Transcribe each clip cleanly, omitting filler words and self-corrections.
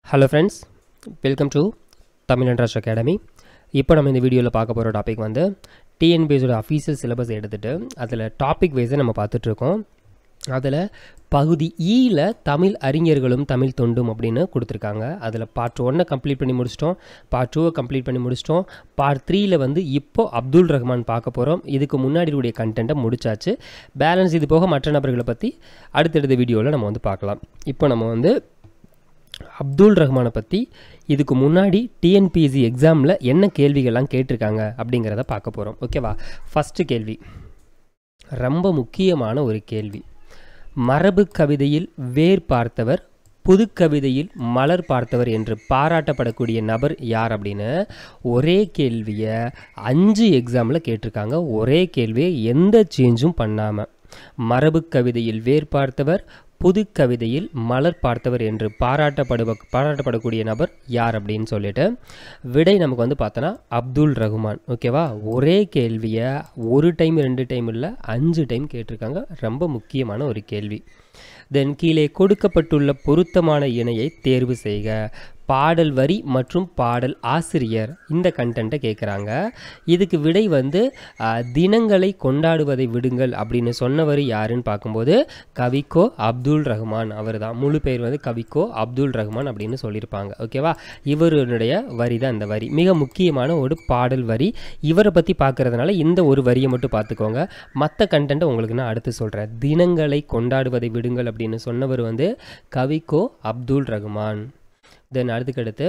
Hello friends, welcome to Thamizhan Raj Academy. இப்போ நம்ம இந்த வீடியோவில் பார்க்க போகிற டாபிக் வந்து டிஎன்பிஎஸ்சியோட அஃபீஷியல் சிலபஸ் எடுத்துகிட்டு அதில் டாபிக் வைஸை நம்ம பார்த்துட்ருக்கோம். அதில் பகுதி ஈயில் தமிழ் அறிஞர்களும் தமிழ் தொண்டும் அப்படின்னு கொடுத்துருக்காங்க. அதில் பார்ட் 1 கம்ப்ளீட் பண்ணி முடிச்சிட்டோம், பார்ட் 2 கம்ப்ளீட் பண்ணி முடிச்சிட்டோம், பார்ட் 3ல் வந்து இப்போ அப்துல் ரஹ்மான் பார்க்க போகிறோம். இதுக்கு முன்னாடி உடைய கண்டென்ட்டை முடிச்சாச்சு. பேலன்ஸ் இது போக மற்ற நபர்களை பற்றி அடுத்தடுத்த வீடியோவில் நம்ம வந்து பார்க்கலாம். இப்போ நம்ம வந்து அப்துல் ரஹ்மானை பற்றி இதுக்கு முன்னாடி டிஎன்பிஎஸ்சி எக்ஸாமில் என்ன கேள்விகள்லாம் கேட்டிருக்காங்க அப்படிங்கிறத பார்க்க போகிறோம். ஓகேவா? ஃபஸ்ட்டு கேள்வி ரொம்ப முக்கியமான ஒரு கேள்வி. மரபு கவிதையில் வேர் பார்த்தவர், புது கவிதையில் மலர் பார்த்தவர் என்று பாராட்டப்படக்கூடிய நபர் யார் அப்படின்னு ஒரே கேள்வியை 5 எக்ஸாமில் கேட்டிருக்காங்க. ஒரே கேள்வியை எந்த சேஞ்சும் பண்ணாமல். மரபு கவிதையில் வேர் பார்த்தவர், புது கவிதையில் மலர் பார்த்தவர் என்று பாராட்டப்படக்கூடிய நபர் யார் அப்படின்னு சொல்லிட்டு விடை நமக்கு வந்து பார்த்தோன்னா அப்துல் ரஹ்மான். ஓகேவா? ஒரே கேள்வியை ஒரு டைம் 2 டைம் இல்லை 5 டைம் கேட்டிருக்காங்க. ரொம்ப முக்கியமான ஒரு கேள்வி. தென் கீழே கொடுக்கப்பட்டுள்ள பொருத்தமான இணையை தேர்வு செய்க. பாடல் வரி மற்றும் பாடல் ஆசிரியர் இந்த கண்டென்ட்டை கேட்குறாங்க. இதுக்கு விடை வந்து தினங்களை கொண்டாடுவதை விடுங்கள் அப்படின்னு சொன்னவர் யாருன்னு பார்க்கும்போது கவிக்கோ அப்துல் ரஹ்மான். அவர் தான். முழு பேர் வந்து கவிக்கோ அப்துல் ரஹ்மான் அப்படின்னு சொல்லியிருப்பாங்க. ஓகேவா? இவருடைய வரி தான் இந்த வரி. மிக முக்கியமான ஒரு பாடல் வரி. இவரை பற்றி பார்க்கறதுனால இந்த ஒரு வரியை மட்டும் பார்த்துக்கோங்க. மற்ற கண்டென்ட்டை உங்களுக்கு நான் அடுத்து சொல்கிறேன். தினங்களை கொண்டாடுவதை விடுங்கள் அப்படின்னு சொன்னவர் வந்து கவிக்கோ அப்துல் ரஹ்மான். தென் அடுத்துக்கடுத்து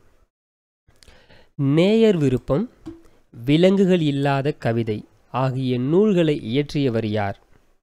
நேயர் விருப்பம், விலங்குகள் இல்லாத கவிதை ஆகிய நூல்களை இயற்றியவர் யார்?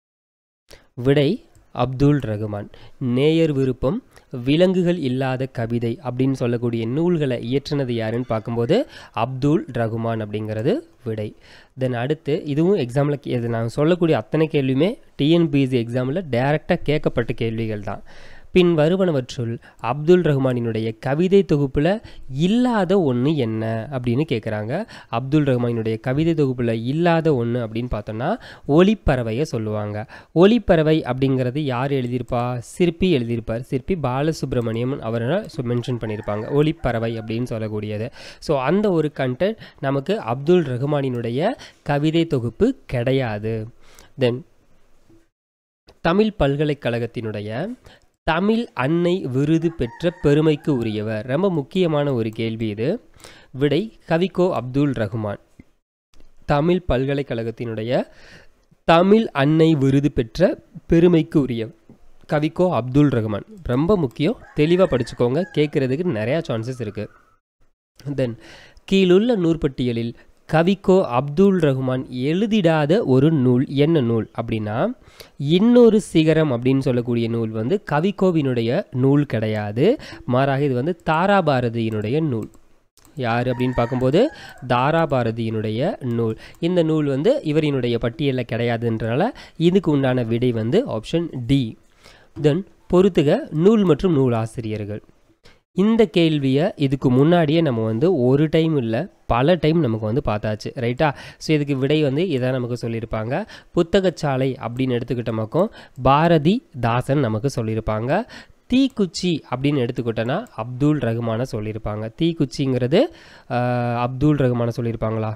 விடை அப்துல் ரஹ்மான். நேயர் விருப்பம், விலங்குகள் இல்லாத கவிதை அப்படின்னு சொல்லக்கூடிய நூல்களை இயற்றினது யாருன்னு பார்க்கும்போது அப்துல் ரஹ்மான் அப்படிங்கிறது விடை. தென் அடுத்து இதுவும் எக்ஸாமில் இது நான் சொல்லக்கூடிய அத்தனை கேள்வியுமே டிஎன்பிஎஸ்சி எக்ஸாமில் டைரெக்டாக கேட்கப்பட்ட கேள்விகள் தான். பின் வருவனவற்றுள் அப்துல் ரஹ்மானினுடைய கவிதை தொகுப்பில் இல்லாத ஒன்று என்ன அப்படின்னு கேட்குறாங்க. அப்துல் ரஹ்மானினுடைய கவிதை தொகுப்பில் இல்லாத ஒன்று அப்படின்னு பார்த்தோன்னா ஒளிப்பறவையை சொல்லுவாங்க. ஒளிப்பறவை அப்படிங்கிறது யார் எழுதியிருப்பா? சிற்பி எழுதியிருப்பார். சிற்பி பாலசுப்ரமணியம் அவரை மென்ஷன் பண்ணியிருப்பாங்க. ஒளிப்பறவை அப்படின்னு சொல்லக்கூடியது. ஸோ அந்த ஒரு கண்டென்ட் நமக்கு அப்துல் ரஹ்மானினுடைய கவிதை தொகுப்பு கிடையாது. தென் தமிழ் பல்கலைக்கழகத்தினுடைய தமிழ் அன்னை விருது பெற்ற பெருமைக்கு உரியவர். ரொம்ப முக்கியமான ஒரு கேள்வி இது. விடை கவிக்கோ அப்துல் ரஹ்மான். தமிழ் பல்கலைக்கழகத்தினுடைய தமிழ் அன்னை விருது பெற்ற பெருமைக்கு உரியவர் கவிக்கோ அப்துல் ரஹ்மான். ரொம்ப முக்கியம், தெளிவாக படிச்சுக்கோங்க. கேட்குறதுக்கு நிறையா சான்சஸ் இருக்குது. தென் கீழுள்ள நூற்பட்டியலில் கவிக்கோ அப்துல் ரஹ்மான் எழுதிடாத ஒரு நூல் என்ன நூல் அப்படின்னா இன்னொரு சிகரம் அப்படின்னு சொல்லக்கூடிய நூல் வந்து கவிக்கோவினுடைய நூல் கிடையாது. மாறாக இது வந்து தாராபாரதியினுடைய நூல். யார் அப்படின்னு பார்க்கும்போது தாராபாரதியினுடைய நூல். இந்த நூல் வந்து இவரினுடைய பட்டியலில் கிடையாதுன்றனால இதுக்கு உண்டான விடை வந்து ஆப்ஷன் டி. தென் பொறுத்துக நூல் மற்றும் நூல் ஆசிரியர்கள். இந்த கேள்வியை இதுக்கு முன்னாடியே நம்ம வந்து ஒரு டைம் இல்லை பல டைம் நமக்கு வந்து பார்த்தாச்சு. ரைட்டா? ஸோ இதுக்கு விடை வந்து இதான் நமக்கு சொல்லியிருப்பாங்க. புத்தகச்சாலை அப்படின்னு எடுத்துக்கிட்டோமாக்கும் பாரதி தாசன் நமக்கு சொல்லியிருப்பாங்க. தீக்குச்சி அப்படின்னு எடுத்துக்கிட்டோன்னா அப்துல் ரஹ்மானை சொல்லியிருப்பாங்க. தீக்குச்சிங்கிறது அப்துல் ரஹ்மானை சொல்லியிருப்பாங்களா?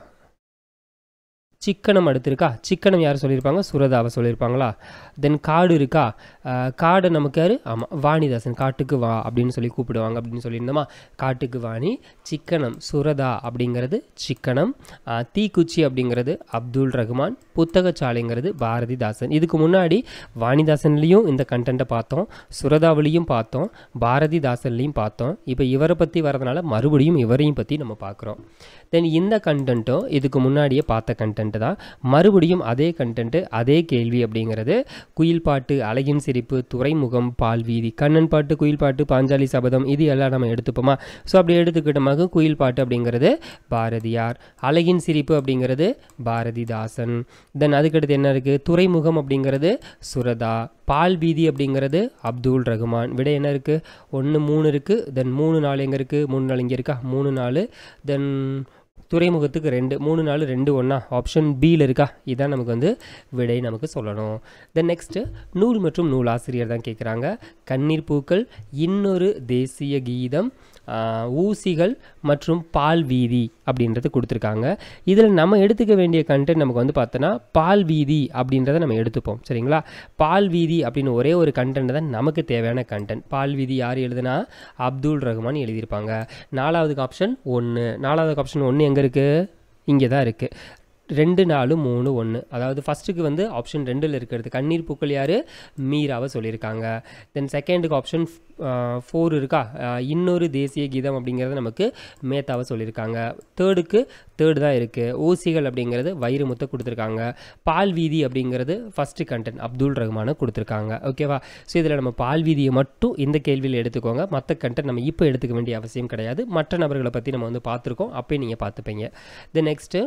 சிக்கனம் அடுத்து இருக்கா? சிக்கனம் யார் சொல்லியிருப்பாங்க? சுரதாவை சொல்லியிருப்பாங்களா? தென் காடு இருக்கா? காடை நமக்கு யார்? ஆமாம், வாணிதாசன். காட்டுக்கு வா அப்படின்னு சொல்லி கூப்பிடுவாங்க அப்படின்னு சொல்லியிருந்தோமா? காட்டுக்கு வாணி. சிக்கனம் சுரதா அப்படிங்கிறது சிக்கனம். தீக்குச்சி அப்படிங்கிறது அப்துல் ரஹ்மான். புத்தகச்சாலைங்கிறது பாரதிதாசன். இதுக்கு முன்னாடி வாணிதாசன்லேயும் இந்த கண்டென்ட்டை பார்த்தோம், சுரதாவிலையும் பார்த்தோம், பாரதிதாசன்லேயும் பார்த்தோம். இப்போ இவரை பற்றி வரதுனால மறுபடியும் இவரையும் பற்றி நம்ம பார்க்குறோம். தென் இந்த கண்டென்ட்டும் இதுக்கு முன்னாடியே பார்த்த கண்டென்ட் தான். மறுபடியும் அதே கண்டென்ட்டு அதே கேள்வி அப்படிங்கிறது குயில் பாட்டு, அழகின் சிரிப்பு, துறைமுகம், பால்வீதி, கண்ணன் பாட்டு, குயில் பாட்டு, பாஞ்சாலி சபதம் இது எல்லாம் நம்ம எடுத்துப்போமா? ஸோ அப்படி எடுத்துக்கிட்டோமாக குயில் பாட்டு அப்படிங்கிறது பாரதியார், அழகின் சிரிப்பு அப்படிங்கிறது பாரதிதாசன். தென் அதுக்கடுத்து என்ன இருக்குது? துறைமுகம் அப்படிங்கிறது சுரதா, பால்வீதி அப்படிங்கிறது அப்துல் ரஹ்மான். விட என்ன இருக்குது? 1 3 இருக்குது. தென் 3 4 எங்கே இருக்குது? 3 4 இங்கே இருக்கா? 3 4. தென் துறைமுகத்துக்கு 2 3 4 2 1 ஆப்ஷன் பியில் இருக்கா? இதான் நமக்கு வந்து விடை நமக்கு சொல்லணும். தென் நெக்ஸ்ட்டு நூல் மற்றும் நூலாசிரியர் தான் கேட்குறாங்க. கண்ணீர் பூக்கள், இன்னொரு தேசிய கீதம், ஊசிகள் மற்றும் பால் வீதி அப்படின்றது கொடுத்துருக்காங்க. இதில் நம்ம எடுத்துக்க வேண்டிய கண்டென்ட் நமக்கு வந்து பார்த்தோன்னா பால் வீதி அப்படின்றத நம்ம எடுத்துப்போம். சரிங்களா? பால் வீதி அப்படின்னு ஒரே ஒரு கண்டென்ட் தான் நமக்கு தேவையான கண்டென்ட். பால் வீதி யார் எழுதுனா? அப்துல் ரஹ்மான் எழுதியிருப்பாங்க. 4வது ஆப்ஷன் 1. 4வது ஆப்ஷன் 1 எங்கே இருக்குது? இங்கே தான் இருக்குது. 2 4 3 1. அதாவது ஃபஸ்ட்டுக்கு வந்து ஆப்ஷன் 2ல் இருக்கிறது கண்ணீர் பூக்கள் யார்? மீராவை சொல்லியிருக்காங்க. தென் செகண்டுக்கு ஆப்ஷன் 4 இருக்கா? இன்னொரு தேசிய கீதம் அப்படிங்கிறது நமக்கு மேத்தாவை சொல்லியிருக்காங்க. தேர்டு தான் இருக்குது. ஊசிகள் அப்படிங்கிறது வைரமுத்தை கொடுத்துருக்காங்க. பால் வீதி அப்படிங்கிறது ஃபஸ்ட்டு கண்டென்ட் அப்துல் ரஹ்மானை கொடுத்துருக்காங்க. ஓகேவா? ஸோ இதில் நம்ம பால் வீதியை மட்டும் இந்த கேள்வியில் எடுத்துக்கோங்க. மற்ற கண்டென்ட் நம்ம இப்போ எடுத்துக்க வேண்டிய அவசியம் கிடையாது. மற்ற நபர்களை பற்றி நம்ம வந்து பார்த்துருக்கோம். அப்போயே நீங்கள் பார்த்துப்பீங்க. தென் நெக்ஸ்ட்டு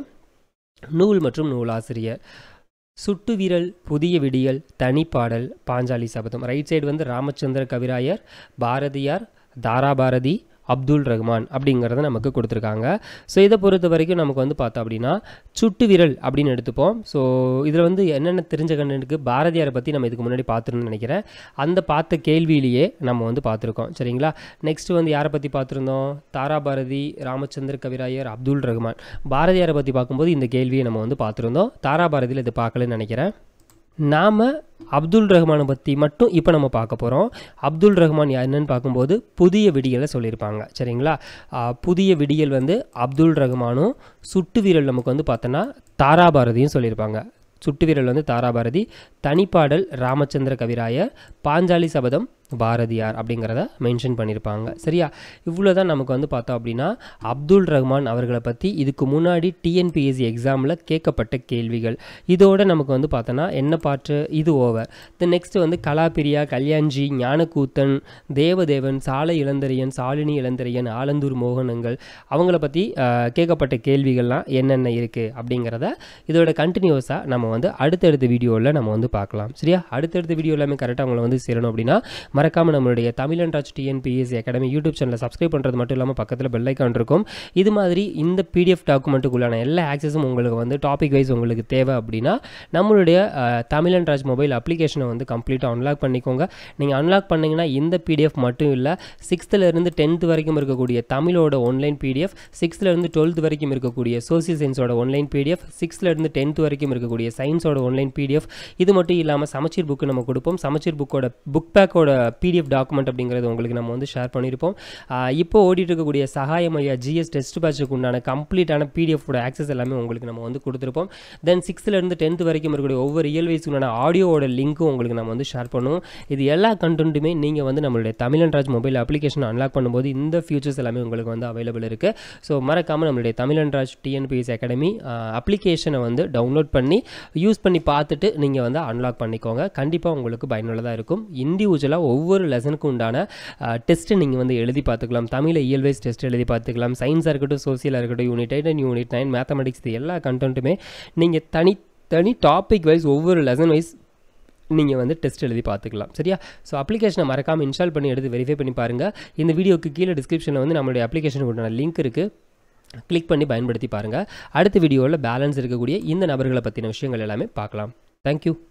நூல் மற்றும் நூலாசிரியர். சுட்டு விரல், புதிய விடியல், தனிப்பாடல், பாஞ்சாலி சபதம். ரைட் சைடு வந்து ராமச்சந்திர கவிராயர், பாரதியார், தாராபாரதி, அப்துல் ரஹ்மான் அப்படிங்கிறத நமக்கு கொடுத்துருக்காங்க. ஸோ இதை பொறுத்த வரைக்கும் நமக்கு வந்து பார்த்தோம் அப்படின்னா சுட்டு விரல் அப்படின்னு எடுத்துப்போம். ஸோ இதில் வந்து என்னென்ன தெரிஞ்ச கண்டென்ட்டுக்கு பாரதியாரை பற்றி நம்ம இதுக்கு முன்னாடி பார்த்துருந்தோம்னு நினைக்கிறேன். அந்த பார்த்த கேள்வியிலேயே நம்ம வந்து பார்த்துருக்கோம். சரிங்களா? நெக்ஸ்ட்டு வந்து யாரை பற்றி பார்த்துருந்தோம்? தாராபாரதி, ராமச்சந்திர கவிராயர், அப்துல் ரஹ்மான். பாரதியாரை பற்றி பார்க்கும்போது இந்த கேள்வியை நம்ம வந்து பார்த்துருந்தோம். தாராபாரதியில் இது பார்க்கலன்னு நினைக்கிறேன். நாம் அப்துல் ரஹ்மானை பற்றி மட்டும் இப்போ நம்ம பார்க்க போகிறோம். அப்துல் ரஹ்மான் என்னன்னு பார்க்கும்போது புதிய விடியலை சொல்லியிருப்பாங்க. சரிங்களா? புதிய விடியல் வந்து அப்துல் ரஹ்மானும், சுட்டு வீரல் நமக்கு வந்து பார்த்தோன்னா தாராபாரதியும் சொல்லியிருப்பாங்க. சுட்டு வீரல் வந்து தாராபாரதி, தனிப்பாடல் ராமச்சந்திர கவிராயர், பாஞ்சாலி சபதம் பாரதியார் அப்படிங்கிறத மென்ஷன் பண்ணியிருப்பாங்க. சரியா? இவ்வளோ தான் நமக்கு வந்து பார்த்தோம் அப்படின்னா அப்துல் ரஹ்மான் அவர்களை பற்றி இதுக்கு முன்னாடி டிஎன்பிஎஸ்சி எக்ஸாமில் கேட்கப்பட்ட கேள்விகள். இதோடு நமக்கு வந்து பார்த்தோன்னா என்ன பாட்டு இது ஓவர். தென் நெக்ஸ்ட்டு வந்து கலாபிரியா, கல்யாண்ஜி, ஞானக்கூத்தன், தேவதேவன், சாலை இளந்தரையன், சாலினி இளந்தரையன், ஆலந்தூர் மோகனங்கள் அவங்கள பற்றி கேட்கப்பட்ட கேள்விகள்லாம் என்னென்ன இருக்குது அப்படிங்கிறத இதோட கண்டினியூஸாக நம்ம வந்து அடுத்தடுத்த வீடியோவில் நம்ம வந்து பார்க்கலாம். சரியா? அடுத்தடுத்த வீடியோ எல்லாமே கரெக்டாக அவங்கள வந்து சேரணும் அப்படின்னா மறக்காமல் நம்மளுடைய Tamilan Raj TNPSC academy YouTube சேனலை சப்ஸ்கிரைப் பண்ணுறது மட்டும் இல்லாமல் பக்கத்தில் பெல் ஐக்கான் இருக்கும். இது மாதிரி இந்த பிடிஎஃப் டாக்குமெண்ட்டுக்குள்ளான எல்லா ஆக்சஸும் உங்களுக்கு வந்து டாபிக் வைஸ் உங்களுக்கு தேவை அப்படின்னா நம்மளுடைய தமிழன் ராஜ் மொபைல் அப்ளிகேஷனை வந்து கம்ப்ளீட்டாக அன்லாக் பண்ணிக்கோங்க. நீங்கள் அன்லாக் பண்ணிங்கன்னா இந்த பிடிஎஃப் மட்டும் இல்லை, 6th-லேருந்து 10th வரைக்கும் இருக்கக்கூடிய தமிழோட ஒன்லைன் பிடிஎஃப், 6th-லேருந்து 12th வரைக்கும் இருக்கக்கூடிய சோசியல் சயின்ஸோட ஒன்லைன் பிடிஎஃப், 6th-லேருந்து 10th வரைக்கும் இருக்கக்கூடிய சயின்ஸோட ஒன்லைன் பிடிஎஃப், இது மட்டும் இல்லாமல் சமச்சீர் புக்கு நம்ம கொடுப்போம். சமச்சீர் புக்கோட புக் பேக்கோட பிடிஎஃப் டாக்குமெண்ட் அப்படிங்கிறது உங்களுக்கு நம்ம வந்து ஷேர் பண்ணியிருப்போம். இப்போ ஓடிட்டு இருக்கக்கூடிய சகாயமையா ஜிஎஸ் டெஸ்ட் பேட்சுக்கு உண்டான கம்ப்ளீட்டான பிடிஎஃபோட ஆக்சஸ் எல்லாமே உங்களுக்கு நம்ம வந்து கொடுத்துருப்போம். தென் 6th-லேருந்து 10th வரைக்கும் இருக்கக்கூடிய ஒவ்வொரு இயல்வயசுக்கான ஆடியோவோட லிங்க்கும் உங்களுக்கு நம்ம வந்து ஷேர் பண்ணுவோம். இது எல்லா கண்டென்ட்டுமே நீங்கள் வந்து நம்மளுடைய Tamilan Raj mobile application unlock பண்ணும்போது இந்த ஃபியூச்சர்ஸ் எல்லாமே உங்களுக்கு வந்து அவைலபிள் இருக்குது. ஸோ மறக்காமல் நம்மளுடைய தமிழன் ராஜ் டிஎன்பிஎஸ்சி அகாடமி அப்ளிகேஷனை வந்து டவுன்லோட் பண்ணி யூஸ் பண்ணி பார்த்துட்டு நீங்கள் வந்து அன்லாக் பண்ணிக்கோங்க. கண்டிப்பாக உங்களுக்கு பயனுள்ளதாக இருக்கும். இண்டிவிஜுவலாக ஒவ்வொரு லெசனுக்கு உண்டான டெஸ்ட்டு நீங்கள் வந்து எழுதி பார்த்துக்கலாம். தமிழ் இயல்வைஸ் டெஸ்ட் எழுதி பார்த்துக்கலாம். சயின்ஸாக இருக்கட்டும், சோசியலாக இருக்கட்டும், யூனிட் 8 அண்ட் யூனிட் 9, மேத்தமெட்டிக்ஸ், இது எல்லா கண்டென்ட்டுமே நீங்கள் தனி டாபிக் வைஸ் ஒவ்வொரு லெசன் வைஸ் நீங்கள் வந்து டெஸ்ட் எழுதி பார்த்துக்கலாம். சரியா? ஸோ அப்ளிகேஷனை மறக்காமல் இன்ஸ்டால் பண்ணி எடுத்து வெரிஃபை பண்ணி பாருங்கள். இந்த வீடியோக்கு கீழே டிஸ்கிரிப்ஷனில் வந்து நம்மளுடைய அப்ளிகேஷனுக்கு உண்டான லிங்க் இருக்குது, கிளிக் பண்ணி பயன்படுத்தி பாருங்கள். அடுத்த வீடியோவில் பேலன்ஸ் இருக்கக்கூடிய இந்த நபர்களை பற்றின விஷயங்கள் எல்லாமே பார்க்கலாம். தேங்க்யூ.